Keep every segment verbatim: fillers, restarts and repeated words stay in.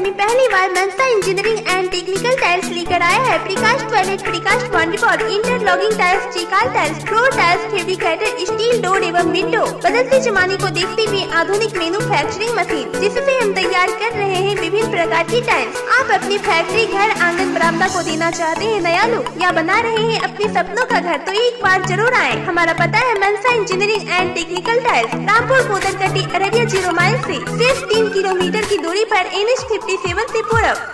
में पहली बार Mansa engineering and technical tiles लेकर आया है precast toilet, precast boundary wall, interlocking tiles, चिकाल tiles, floor tiles, fabricated steel door एवं विंडो। बदलते जमाने को देखते हुए आधुनिक मैन्युफैक्चरिंग मशीन जिससे हम तैयार कर रहे हैं विभिन्न प्रकार की टाइल्स। आप अपनी फैक्ट्री, घर, आंगन, बरामदा को देना चाहते हैं नया लुक या बना रहे हैं अपने सपनों का घर, तो एक बार जरूर आए। हमारा पता है Mansa engineering and technical tiles, Rampur मोदरकटी, अररिया जीरो माइल से सिर्फ तीन किलोमीटर की दूरी पर एन एच फिफ्टी सेवन से पूरब।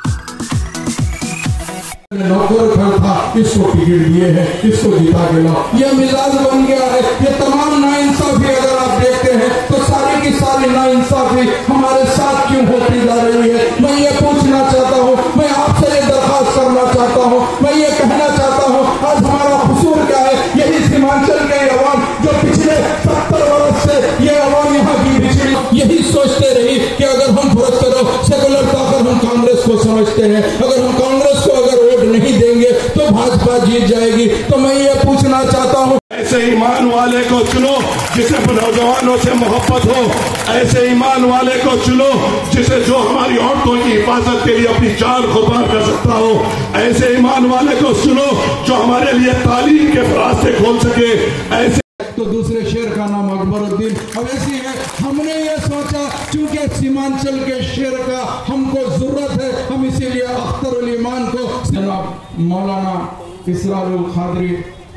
नौकर घर था, इसको टिकट दिए हैं, इसको जिता के लाओ, यह मिजाज बन गया है। ये तमाम नाइंसाफी अगर आप देखते हैं तो सारी की सारी नाइंसाफी हमारे साथ क्यों होती जा रही है। मैं ये पूछना चाहता हूँ, मैं आपसे ये दरखास्त करना चाहता हूँ, मैं ये कहना चाहता हूँ, आज हमारा कसूर क्या है। यही सीमांचल के अवाम जो पिछले सत्तर वर्ष से ये अवाम यहाँ की पिछड़ी यही सोचते रही कि अगर हम फर्क करो सेकुलर ताकत हम कांग्रेस को समझते हैं, अगर हम कांग्रेस को अगर वोट नहीं देंगे तो भाजपा जीत जाएगी। तो मैं ये पूछना चाहता हूँ, ऐसे ईमान वाले को चुनो जिसे नौजवानों से मोहब्बत हो, ऐसे ईमान वाले को चुनो जिसे जो हमारी औरतों की हिफाजत के लिए अपनी जान कुर्बान कर सकता हो, ऐसे ईमान वाले को चुनो जो हमारे लिए तालीम के रास्ते खोल सके। ऐसे तो दूसरे शेर का नाम अकबरुद्दीन। अब ऐसी है, हमने ये सोचा चूंकि सीमांचल के शेर का हमको जरूरत है, हम इसीलिए अख्तरुल ईमान को जनाब मौलाना इसरारुल खादरी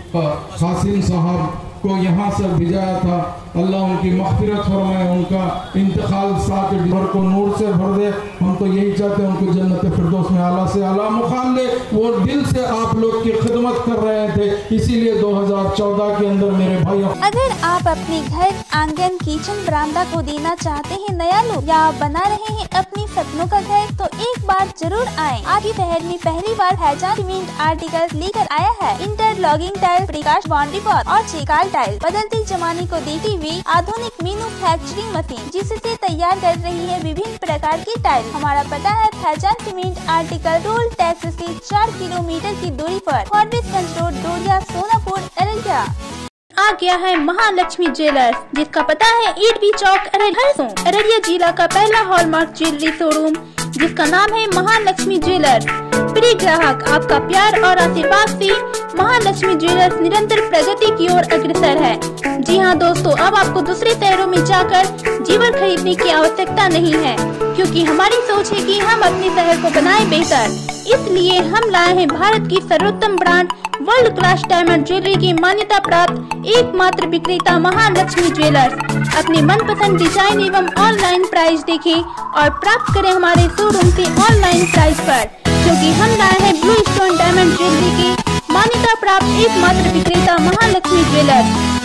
कासिम साहब को यहाँ से भिजाया था। अल्लाह उनकी मग़फ़िरत फरमाए, उनका इंतकाल सात दिसंबर को नूर से भर दे। हम तो यही चाहते हैं उनको जन्नत फिरदौस में आला से आला मुकाम दे। वो दिल से आप लोग की खिदमत कर रहे थे, इसीलिए दो हज़ार चौदह के अंदर मेरे भाई। अगर आप अपने घर, आंगन, किचन, बरामदा को देना चाहते हैं नया लुक या बना रहे हैं अपने सपनों का घर, तो एक बार जरूर आए। आपके शहर में पहली बार हैजा सीमेंट आर्टिकल लेकर आया है interlocking tile, precast boundary wall और चिकाल टाइल। बदलते जमाने को देखते हुए आधुनिक मैन्युफैक्चरिंग मशीन जिससे तैयार कर रही है विभिन्न प्रकार की टाइल। हमारा पता है Faizan cement article toll tax से चार किलोमीटर की दूरी पर फॉरबिसगंज रोड, डोरिया, सोनापुर, अररिया। आ गया है महालक्ष्मी ज्वेलर्स, जिसका पता है ईटवी चौक, अररिया। अररिया जिला का पहला हॉलमार्क ज्वेलरी शोरूम जिसका नाम है महालक्ष्मी ज्वेलर्स। प्रिय ग्राहक, आपका प्यार और आशीर्वाद से महालक्ष्मी ज्वेलर्स निरंतर प्रगति की ओर अग्रसर है। जी हाँ दोस्तों, अब आपको दूसरे शहरों में जाकर जीवन खरीदने की आवश्यकता नहीं है, क्योंकि हमारी सोच है कि हम अपने शहर को बनाएं बेहतर। इसलिए हम लाए हैं भारत की सर्वोत्तम brand world class diamond jewellery की मान्यता प्राप्त एकमात्र विक्रेता महालक्ष्मी ज्वेलर्स। अपने मनपसंद डिजाइन एवं ऑनलाइन प्राइस देखें और प्राप्त करें हमारे शोरूम से ऑनलाइन प्राइस पर, क्योंकि हम लाए हैं ब्लू स्टोन डायमंड ज्वेलरी की मान्यता प्राप्त एकमात्र विक्रेता महालक्ष्मी ज्वेलर्स।